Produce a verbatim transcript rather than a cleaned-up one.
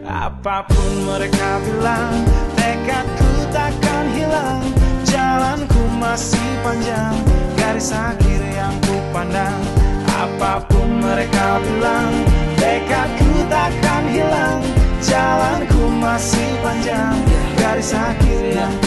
Apapun mereka bilang, tekadku takkan hilang. Jalanku masih panjang, garis akhir yang ku pandang. Apapun mereka bilang, tekadku takkan hilang. Jalanku masih panjang, garis akhir yang